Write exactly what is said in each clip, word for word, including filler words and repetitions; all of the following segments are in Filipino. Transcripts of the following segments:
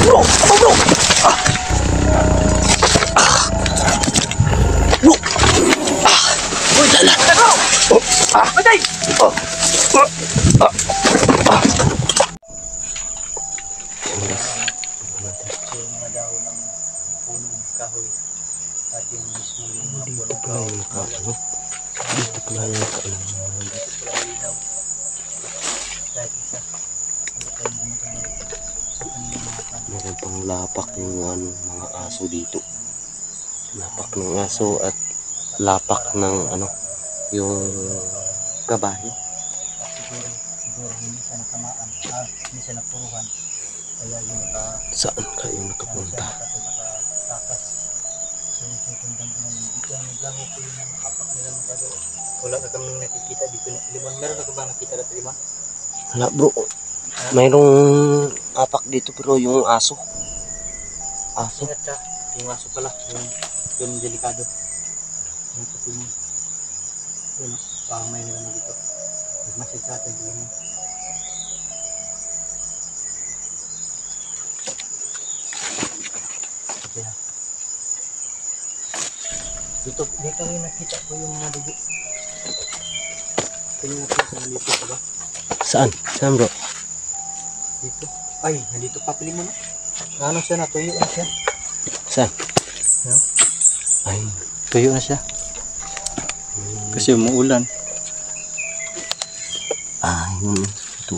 bro! Aba bro! Ah! Ah! Bro! Ah! Uy, dala! Oh! Ah! Patay! Oh! Oh! Ah! Ah! Yung mga dahon ng punong kahoy at yung mismo yung mga punong kahoy. Dito pala yung nakaano. Dito pala yung daw. Kahit isa. Kahit gumagamit sa kanilang mga pan. Meron pang lapak yung ano, mga aso dito. Lapak ng aso at lapak ng ano, yung kabayo. Siguro, siguro hindi siya nakamaan. Ah, hindi siya napuruhan. Kaya yung naka... Saan kayo Kaya nakapunta? siya nakatakas. So yung tutundang ko namin. Dito ang naglango ko yung mga kapak nila ng gagawin. Wala ka kaming nakikita dito na Limon. Meron ka ba nakita na Limon? Wala bro. Mayroong apak dito pero yung aso. Aso? Ingat ka. Yung aso pala. Yung, yung delikado. Yung kapil mo. Yun. Pahamay nila na dito. Masig sa atin. Limon. Kaya. Dito, dito rin nakita ko yung mga dugo. Tingnan natin kung nandito pa ba. Saan? Saan bro? Dito. Ay, nandito pa pili mo na. Ano siya na, tuyo na siya. Saan? No? Ay, Tuyo na siya. Kasi umuulan. ah, yun. Ito.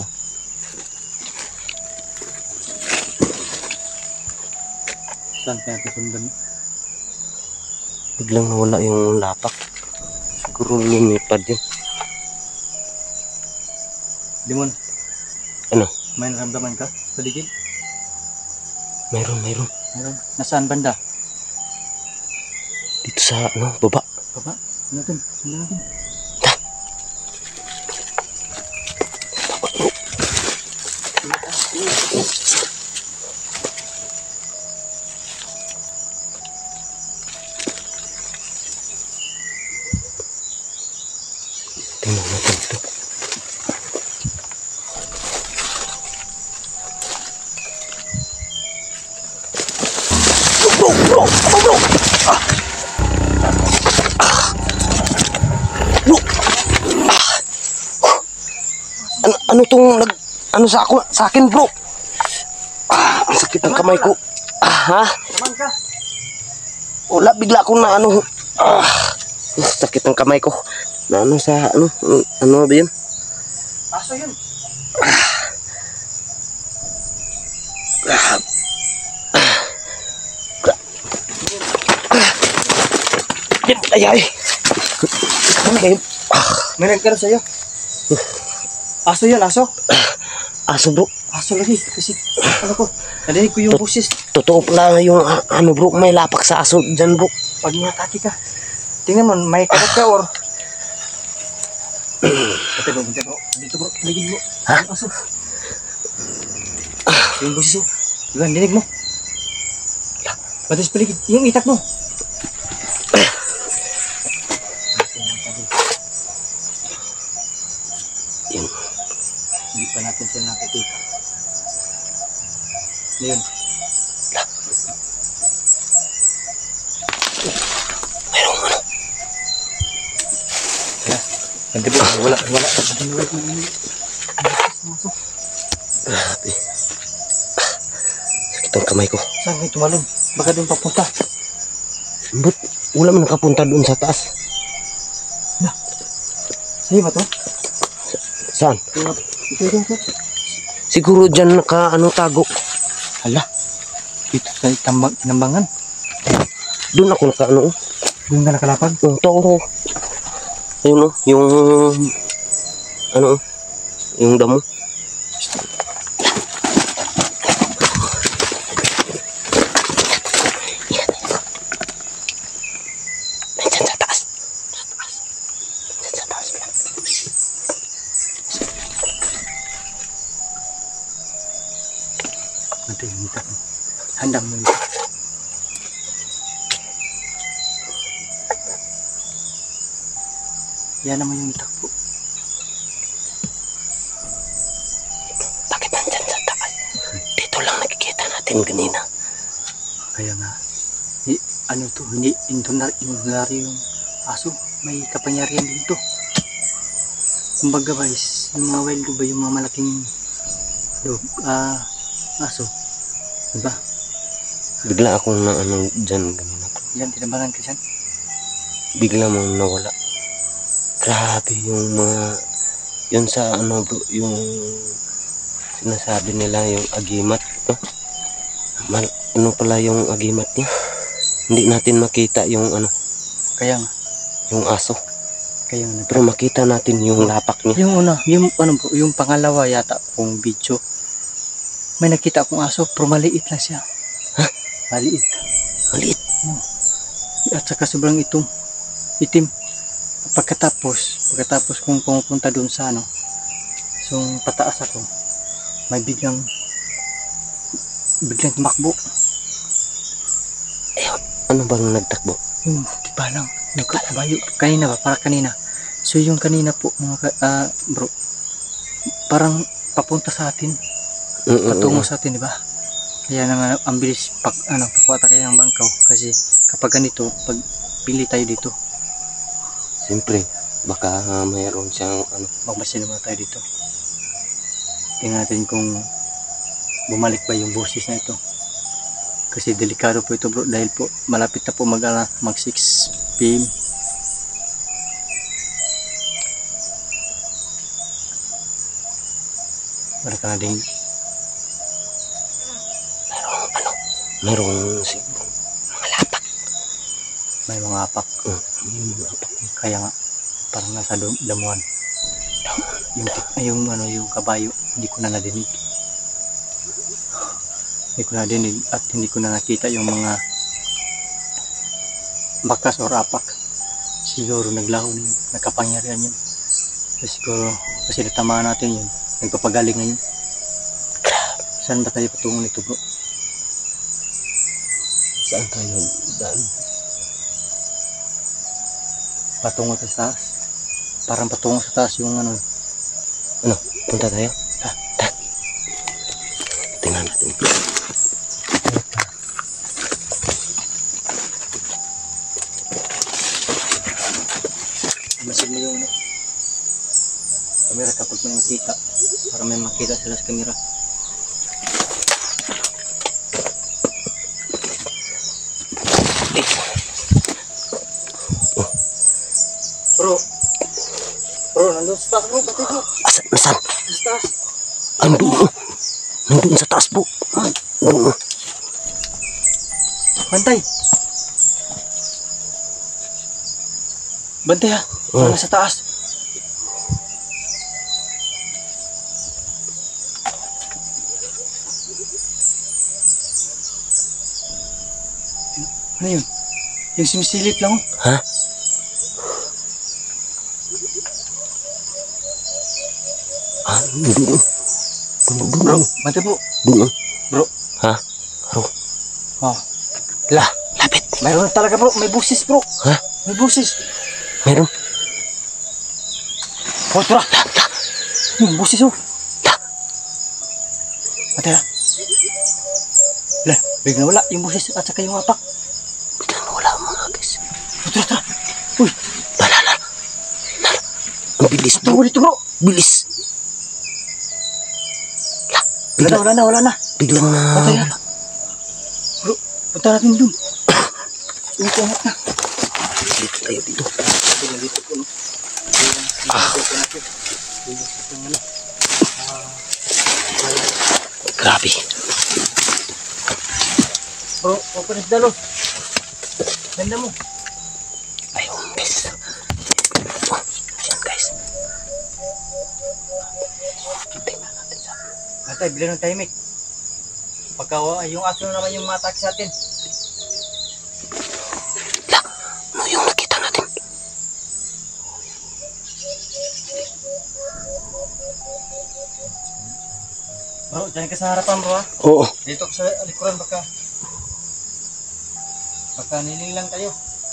Saan kaya natin sundan? Biglang nawala yung lapak. Siguro lumipad yun. Limon, Ano? may naramdaman ka sa ligid? Mayroon, mayroon. Meron. Nasaan banda? Dito sa ano, baba. Baba? Ano natin? Sundan natin. Tingnan natin ito. Bro, bro, bro, bro. Ah. Ah. Bro. Ah. Ano, ano tong nag, ano sa ako, sa akin bro? Ah, ang sakit ng kamay ko. Ah, ha? Naman ka! Wala, bigla akong na ano. Ah, sakit ng kamay ko. Na ano sa, ano, ano ba yun? Aso yun! Ah. Ay, ay. Ano kayo? May nagkano sa'yo. Aso yun, aso. Aso bro. Aso lagi. Kasi, ano ko, nadinig ko yung busis. Totoo pala yung ah, ano bro, may lapak sa aso dyan bro. Pag inatake ka, tingnan mo, may kagat ka or... Ito bro, dito bro. Dito bro, ligid mo. Ha? Yung aso. Yung busis mo. Diba, dinig mo. Batis paligid. Yung itak mo. Yun. Hindi pa natin siya nakikita. Ngayon. Mayroong ano. Kaya, hindi po, wala, wala. Grabe. Sakit ang kamay ko. Saan kayo tumalon? Baka doon papunta. But, wala man nakapunta doon sa taas. Sa'yo ba to? Saan? Ito, ito, ito. Siguro dyan naka ano tago. Hala. Ito sa tambang, tinambangan. Doon ako naka ano. Doon ka nakalapag. Oh, to ako. Ayun oh, yung ano oh, yung damo. Nandiyan sa taas. Sa taas. Nandiyan sa taas. Ito yung itak mo. Handang mo itak. Yan naman yung itak po. Bakit nandyan sa taas? Dito lang nakikita natin. natin kanina. Kaya nga, i, ano to, hindi ordinary yung aso. May kapangyarihan din to. Kumbaga guys, yung mga wild ba yung mga malaking dog, ah, aso. Diba? Bigla akong na ano dyan kanina. Yan, tinabangan ka dyan. Bigla mong nawala. Grabe yung mga, yun sa ano bro, yung sinasabi nila yung agimat. No? Mal, ano pala yung agimat niya? Hindi natin makita yung ano, Kaya nga, yung aso. kaya nga. Pero makita natin yung lapak niya. Yung una, yung ano bro, yung pangalawa yata kung video. May nakita akong aso, pero maliit lang siya. Ha? Maliit. Maliit. Hmm. At saka sobrang itong itim. Pagkatapos, pagkatapos kung pumupunta dun sa ano, so pataas ako, may biglang, biglang tumakbo. Eh, ano bang nagtakbo? Yung, di ba lang, yung kabayo, kanina ba, para kanina. So yung kanina po, mga ka- ah, bro, parang papunta sa atin, patungo sa atin, di ba? Kaya naman, ang bilis, pag, ano, pakwata kayo ng bangkaw, kasi kapag ganito, pag pili tayo dito, Siyempre, baka uh, mayroon siyang ano. magmasin naman tayo dito. Tingnan natin kung bumalik ba yung boses na ito. Kasi delikado po ito bro, dahil po malapit na po mag, uh, mag six p m Balik ka na din. Merong ano, merong siguro mga lapak. May mga apak. Uh, yung mga lapak. Kaya nga, parang nasa dam- damuhan. Yung, ay, yung, ano, yung kabayo, hindi ko na nadinig. Hindi ko na nadinig at hindi ko na nakita yung mga bakas or apak. Siguro naglaho na yun, nakapangyarihan yun. Siguro, kasi natamaan natin yun, nagpapagaling na yun. Saan ba tayo patungo nito bro? Saan tayo daan? Patungo sa taas. Parang patungo sa taas yung ano. Ano? Punta tayo? Ha? Ta. Tingnan natin. Masin mo yung ano. Kamera kapag may makita. Para may makita sila sa kamera. Bro. Bro, nandun sa taas bro. Pati bro. Asan? Asan? Sa taas. Andun. Oh. Nandun sa taas po. Ah, Oo. bantay. Bantay ha. Oh. Oh. Nasa taas. Ano yun? Yung simisilip lang oh. Ha? Ah, doon. Doon. Bro, bantay bro. Doon. Bro. Ha? Bro. Oh. La. Lapit. Mayroon talaga bro. May busis bro. Ha? May busis. Meron. Oh, tara. La, la. Yung busis oh. La. Bantay ha. La. Bigla wala yung busis at saka yung apak. Biglang wala mga guys. Oh, tara, tara. Uy. La, la, la. La, la. Ang bilis bro. Tunggu dito bro. Bilis. La. Wala na, Bigla. wala na, wala na. Biglang na. Bantay ha. Bro, punta natin dun. Uy, kumat na. Dito tayo dito. Dito po, no? Ah. Grabe. Bro, open is dalo. Ganda mo. Ayun guys. Oh, ayan guys. Tingnan natin sa. Bantay, bilhin ng timing. Pagka uh, yung aso naman yung matake sa atin. La, ano yung nakita natin? Bro, dyan ka sa harapan bro ha. Oo. Dito sa likuran baka. Baka niling lang tayo.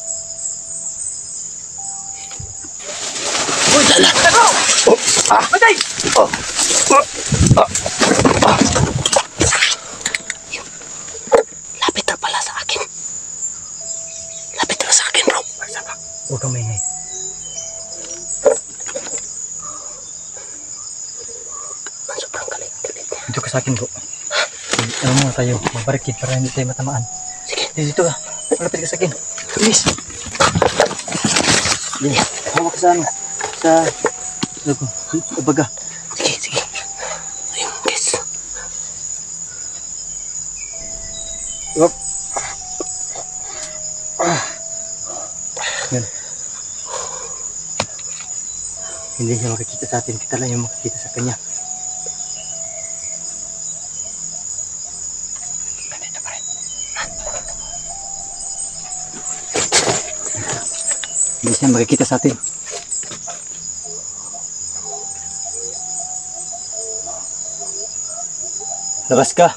Uy, la, la. Oh, ah. Bantay! Oh. Oh. Ah. Ah. Huwag kang maingay. Sobrang galit, galit. Dito ka sa akin bro. Ano muna tayo, magbarikid para hindi tayo matamaan. Sige. Dito, dito ka. Malapit ka sa akin. Bilis. Bilis. Hawak ka sa ano. Sa... Ano ko? Baga. Sige, sige. Ayun, guys. Yup. Yan. Hindi siya makikita sa atin. Kita lang yung makikita sa kanya. Nandito pa rin. Hindi siya makikita sa atin. Labas ka.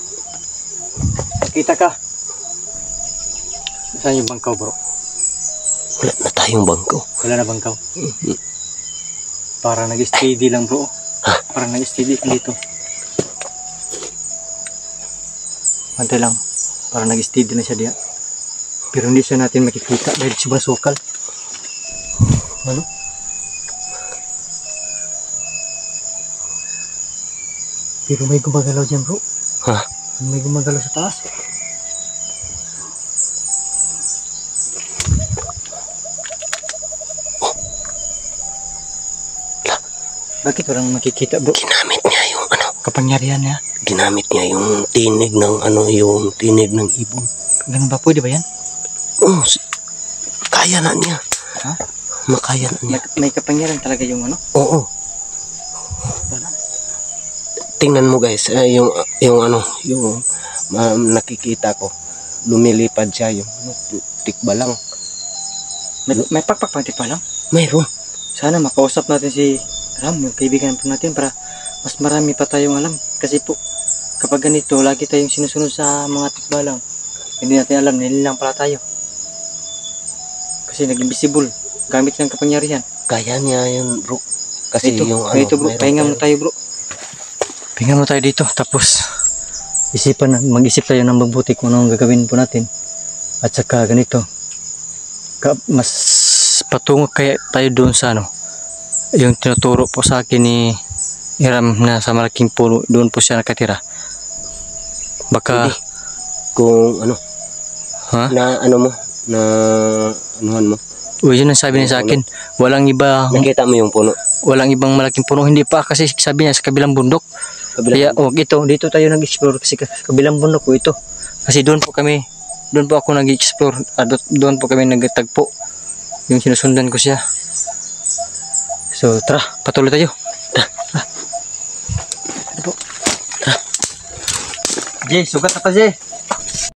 Kita ka. Saan yung bangkaw bro? Wala na tayong bangko. Wala na bangkaw. Para nag-steady lang bro. Para nag-steady dito. Pantay lang. Para nag-steady na siya diyan. Pero hindi siya natin makikita dahil sobrang sukal. Ano? Pero may gumagalaw dyan bro. Ha? May gumagalaw sa taas. Bakit walang makikita bro? Ginamit niya yung ano. Kapangyarihan niya. Ginamit niya yung tinig ng ano, yung tinig ng ibon. Ganun ba? Pwede ba yan? Oh, si- kaya na niya. Ha? Makaya na niya. May, may kapangyarihan talaga yung ano? Oo. Wala. Tingnan mo guys, eh, yung yung ano, yung ma- nakikita ko. Lumilipad siya yung ano, tikba lang. May, may pakpak pa lang. Mayroon. Sana makausap natin si Ram, yung kaibigan po natin para mas marami pa tayong alam. Kasi po, kapag ganito, lagi tayong sinusunod sa mga tikba lang. Hindi natin alam, nililang pala tayo. Kasi nag-invisible, gamit ng kapangyarihan. Kaya niya yun bro. Kasi Ito, yung ano, ito bro, mayroon pahinga mo tayo- tayo bro. Pahinga mo tayo dito, tapos isipan na, mag-isip tayo ng mabuti kung anong gagawin po natin. At saka ganito, ka, mas patungo kaya tayo doon sa ano, yung tinuturo po sa akin ni Hiram na sa malaking puno, doon po siya nakatira. Baka, Hindi. Kung ano, ha? na ano mo, na anuhan mo. Uy, yun ang sabi niya sa akin. Walang iba, Nakita mo yung puno. walang ibang malaking puno. Hindi pa kasi sabi niya sa kabilang bundok. Kabilang Kaya, oh, ito, dito tayo nag-explore kasi sa kabilang bundok po ito. Kasi doon po kami, doon po ako nag-explore, ah, do- doon po kami nagtagpo. Yung sinusundan ko siya. So, tara, patuloy tayo. Tara, tara. Ano po? Tara. Jay, sugat na pa, Jay.